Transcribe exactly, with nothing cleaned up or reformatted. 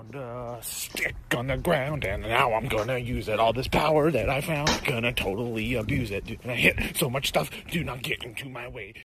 found a stick on the ground, and now I'm gonna use it. All this power that I found, gonna totally abuse it. Gonna hit so much stuff, do not get into my way.